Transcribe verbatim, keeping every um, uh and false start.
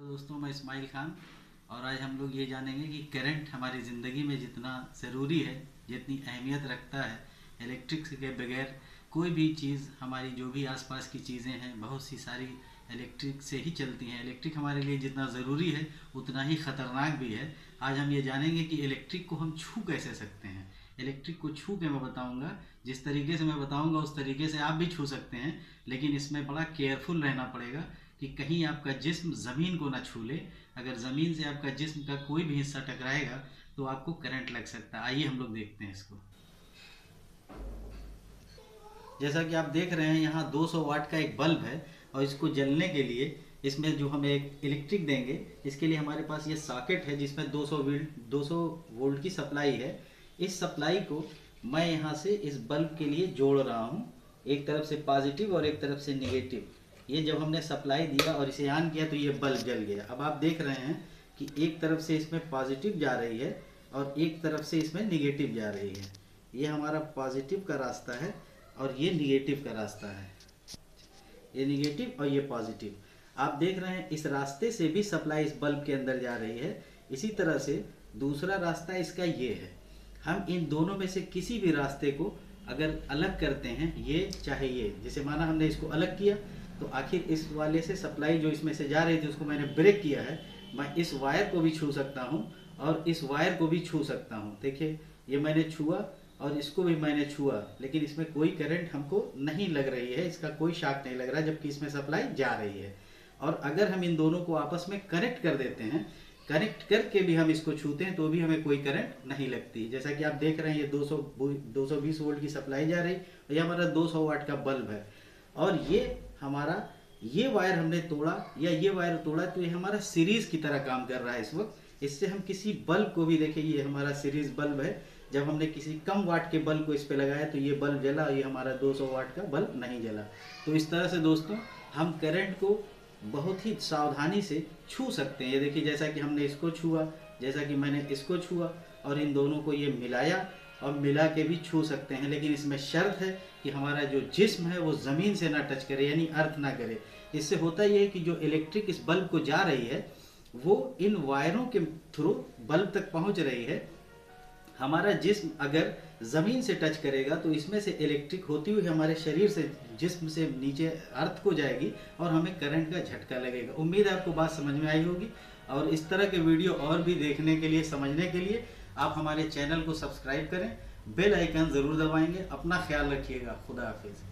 दोस्तों, मैं इस्माइल खान और आज हम लोग ये जानेंगे कि करंट हमारी ज़िंदगी में जितना ज़रूरी है, जितनी अहमियत रखता है, इलेक्ट्रिक के बगैर कोई भी चीज़, हमारी जो भी आसपास की चीज़ें हैं बहुत सी सारी इलेक्ट्रिक से ही चलती हैं। इलेक्ट्रिक हमारे लिए जितना ज़रूरी है उतना ही ख़तरनाक भी है। आज हम ये जानेंगे कि इलेक्ट्रिक को हम छू कैसे सकते हैं। इलेक्ट्रिक को छू के मैं बताऊंगा, जिस तरीके से मैं बताऊंगा उस तरीके से आप भी छू सकते हैं, लेकिन इसमें बड़ा केयरफुल रहना पड़ेगा कि कहीं आपका जिस्म ज़मीन को ना छू ले। अगर ज़मीन से आपका जिस्म का कोई भी हिस्सा टकराएगा तो आपको करंट लग सकता है। आइए हम लोग देखते हैं इसको। जैसा कि आप देख रहे हैं, यहाँ दो सौ वाट का एक बल्ब है और इसको जलने के लिए इसमें जो हम एक इलेक्ट्रिक देंगे, इसके लिए हमारे पास ये सॉकेट है जिसमें दो सौ वोल्ट दो सौ वोल्ट की सप्लाई है। इस सप्लाई को मैं यहाँ से इस बल्ब के लिए जोड़ रहा हूँ, एक तरफ से पॉजिटिव और एक तरफ से नेगेटिव। ये जब हमने सप्लाई दिया और इसे ऑन किया तो ये बल्ब जल गया। अब आप देख रहे हैं कि एक तरफ से इसमें पॉजिटिव जा रही है और एक तरफ से इसमें निगेटिव जा रही है। ये हमारा पॉजिटिव का रास्ता है और ये निगेटिव का रास्ता है। ये निगेटिव और ये पॉजिटिव। आप देख रहे हैं इस रास्ते से भी सप्लाई इस बल्ब के अंदर जा रही है। इसी तरह से दूसरा रास्ता इसका ये है। हम इन दोनों में से किसी भी रास्ते को अगर अलग करते हैं, ये चाहे ये, जैसे माना हमने इसको अलग किया तो आखिर इस वाले से सप्लाई जो इसमें से जा रही थी उसको मैंने ब्रेक किया है। मैं इस वायर को भी छू सकता हूँ और इस वायर को भी छू सकता हूँ। देखिए, ये मैंने छुआ और इसको भी मैंने छुआ, लेकिन इसमें कोई करंट हमको नहीं लग रही है, इसका कोई शॉक नहीं लग रहा, जबकि इसमें सप्लाई जा रही है। और अगर हम इन दोनों को आपस में कनेक्ट कर देते हैं, कनेक्ट करके भी हम इसको छूते हैं तो भी हमें कोई करंट नहीं लगती। जैसा कि आप देख रहे हैं, ये दो सौ दो सौ बीस वोल्ट की सप्लाई जा रही और ये हमारा दो सौ वाट का बल्ब है। और ये हमारा ये वायर हमने तोड़ा या ये वायर तोड़ा तो ये हमारा सीरीज की तरह काम कर रहा है इस वक्त। इससे हम किसी बल्ब को भी, देखिए ये हमारा सीरीज बल्ब है, जब हमने किसी कम वाट के बल्ब को इस पे लगाया तो ये बल्ब जला और ये हमारा दो सौ वाट का बल्ब नहीं जला। तो इस तरह से दोस्तों हम करंट को बहुत ही सावधानी से छू सकते हैं। ये देखिए, जैसा कि हमने इसको छुआ, जैसा कि मैंने इसको छुआ और इन दोनों को ये मिलाया और मिला के भी छू सकते हैं। लेकिन इसमें शर्त है कि हमारा जो जिस्म है वो ज़मीन से ना टच करे, यानी अर्थ ना करे। इससे होता ये है कि जो इलेक्ट्रिक इस बल्ब को जा रही है वो इन वायरों के थ्रू बल्ब तक पहुंच रही है। हमारा जिस्म अगर ज़मीन से टच करेगा तो इसमें से इलेक्ट्रिक होती हुई हमारे शरीर से, जिस्म से नीचे अर्थ को जाएगी और हमें करंट का झटका लगेगा। उम्मीद है आपको बात समझ में आई होगी। और इस तरह के वीडियो और भी देखने के लिए, समझने के लिए आप हमारे चैनल को सब्सक्राइब करें, बेल आइकन ज़रूर दबाएंगे। अपना ख्याल रखिएगा। खुदा हाफिज़।